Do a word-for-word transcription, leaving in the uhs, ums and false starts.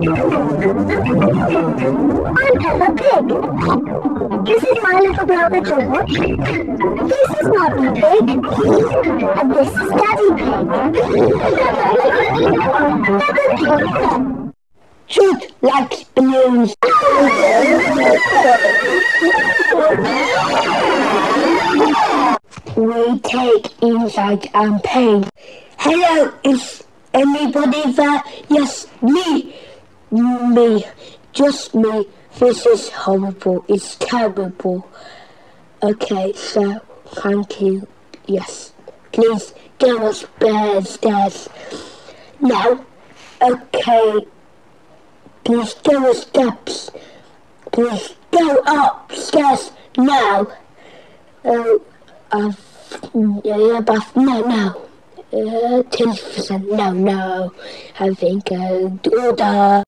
I'm Peppa Pig. This is my little brother George. This is Mummy Pig. And this is Daddy Pig. Peppa Pig. Shoot likes balloons. We take insight and pain. Hello, is anybody there? Yes, me. Me. Just me. This is horrible. It's terrible. Okay, so, thank you. Yes. Please, give us stairs. No. Okay. Please go steps. Please go upstairs now. Oh, uh, yeah, but no, no. Uh, ten percent, no, no. I think, uh, order.